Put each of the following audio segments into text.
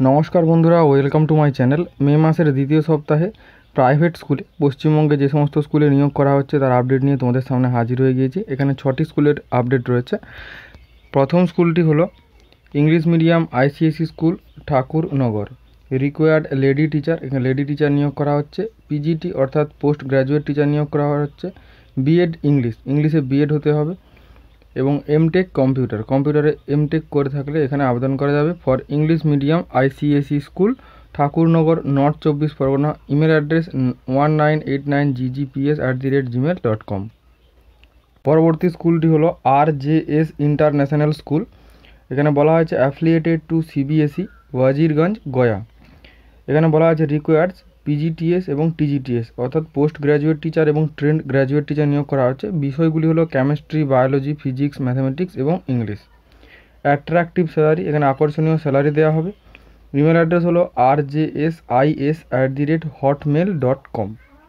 नमस्कार बंधुरा welcome to my channel. May मासेर द्वितीय सप्ताहे प्राइवेट स्कूले पश्चिमबंगे जे समस्त स्कूले नियोग करा होच्छे तार आपडेट निये तोमादेर सामने हाजिर हये गियेछि। एखाने 6टी स्कूलेर आपडेट रयेछे। प्रथम स्कूलटी हलो English medium ICSE school Thakurnagar. Required lady teacher, एखाने लेडी टीचार नियोग करा होच्छे। पीजीटी अर्थात पोस्ट ग्रैजुएट टीचार नियोग करा होच्छे। बीएड इंग्लिशे बीएड होते होबे এবং এমটেক কম্পিউটারে এমটেক করে থাকলে এখানে আবেদন করা যাবে। For English medium ICSE school Thakurnagar north 24 Pargana. Email address 1989ggps@gmail.com। পরবর্তী স্কুলটি হলো RJS ইন্টারন্যাশনাল স্কুল। এখানে বলা হয়েছে affiliated to CBSE Wazirganj Gaya. এখানে বলা হয়েছে রিকোয়ার্ডস পিজিটিএস এবং টিজিটিএস অর্থাৎ পোস্ট গ্র্যাজুয়েট টিচার এবং ট্রেন্ড গ্র্যাজুয়েট টিচার নিয়োগ করা হচ্ছে। বিষয়গুলি হলো কেমিস্ট্রি, বায়োলজি, ফিজিক্স, ম্যাথামেটিক্স এবং ইংলিশ। অ্যাট্রাকটিভ স্যালারি, এখানে আকর্ষণীয় স্যালারি দেওয়া হবে। ইমেল অ্যাড্রেস হলো rjsis@hotmail.com।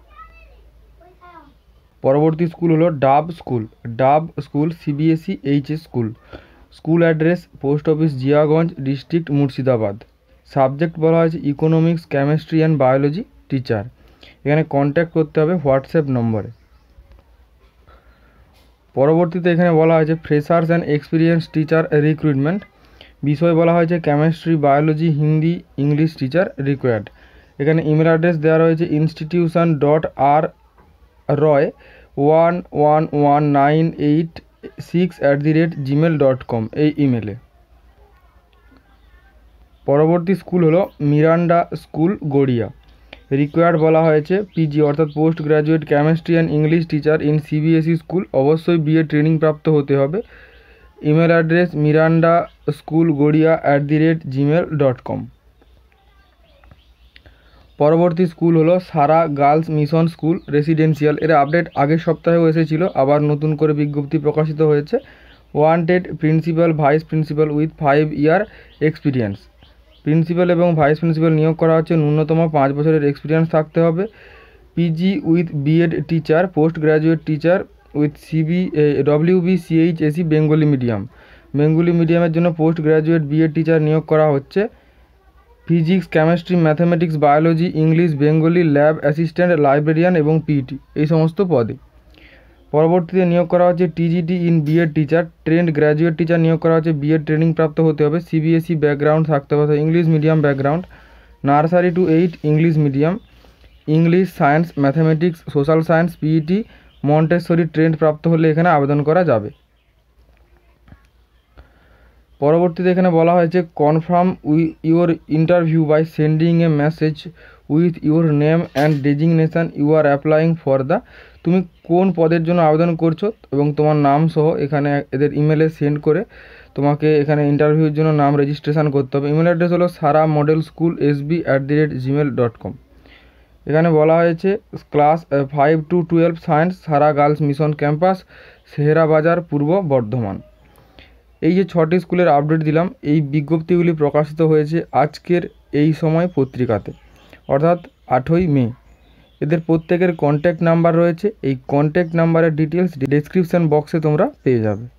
পরবর্তী স্কুল হলো DAV school CBSE HS school. School address post office Jiaganj, district Murshidabad. Subject বলা হয়েছে economics, chemistry and biology teacher. এখানে কন্ট্যাক্ট করতে হবে হোয়াটসঅ্যাপ নম্বরে। পরবর্তীতে এখানে বলা হয়েছে freshers and experience teacher recruitment. বিষয় বলা হয়েছে chemistry, biology, Hindi, English teacher required. এখানে ইমেল অ্যাড্রেস দেওয়া রয়েছে institution.r.roy11196@gmail.com এই ইমেলে। পরবর্তী স্কুল হলো মিরান্ডা স্কুল গড়িয়া। রিকোয়ার্ড বলা হয়েছে পিজি অর্থাৎ post graduate chemistry and English teacher in CBSE school. অবশ্যই বিএ ট্রেনিং প্রাপ্ত হতে হবে। Email address miranda.schoolgoria@gmail.com। পরবর্তী স্কুল হলো সারা গার্লস মিশন স্কুল রেসিডেন্সিয়াল। এর আপডেট আগের সপ্তাহেও এসেছিল, আবার নতুন করে বিজ্ঞপ্তি প্রকাশিত হয়েছে। Wanted principal, vice principal with 5 year experience. Principal এবং ভাইস প্রিন্সিপাল নিয়োগ করা হচ্ছে। ন্যূনতম 5 বছরের এক্সপিরিয়েন্স থাকতে হবে। PG with BEd teacher, post graduate teacher with WBCHSE বেঙ্গলি মিডিয়ামের জন্য পোস্ট গ্র্যাজুয়েট বিএড টিচার নিয়োগ করা হচ্ছে। Physics, chemistry, mathematics, biology, English, Bengali, lab assistant, librarian এবং পিইটি এই সমস্ত পদে। পরবর্তীতে নিয়োগ করা হচ্ছে TGT in BEd teacher. Trained graduate teacher নিয়োগ করা হচ্ছে। বিএড ট্রেনিং প্রাপ্ত হতে হবে। সিবিএসই ব্যাকগ্রাউন্ড থাকতে হবে, English medium background. Nursery to 8 English medium. English, science, mathematics, social science, PET, Montessori trained প্রাপ্ত হলে এখানে আবেদন করা যাবে। পরবর্তীতে এখানে বলা হয়েছে confirm your interview by sending a message with your name and designation you are applying for the. তুমি কোন পদের জন্য আবেদন করছো এবং তোমার নাম সহ এখানে এদের ইমেলে সেন্ড করে তোমাকে এখানে ইন্টারভিউর জন্য নাম রেজিস্ট্রেশন করতে হবে। ইমেল অ্যাড্রেস হলো সারা মডেল স্কুল sb@gmail.com। এখানে বলা হয়েছে ক্লাস 5 to 12 সায়েন্স, সারা girls mission campus, Sehara Bazar, পূর্ব বর্ধমান। এই যে 6টি স্কুলের আপডেট দিলাম, এই বিজ্ঞপ্তিগুলি প্রকাশিত হয়েছে আজকের এই সময় পত্রিকাতে অর্থাৎ 8ই মে। এদের প্রত্যেকের কন্ট্যাক্ট নাম্বার রয়েছে। এই কন্ট্যাক্ট নাম্বারের ডিটেলস ডেসক্রিপশন বক্সে তোমরা পেয়ে যাবে।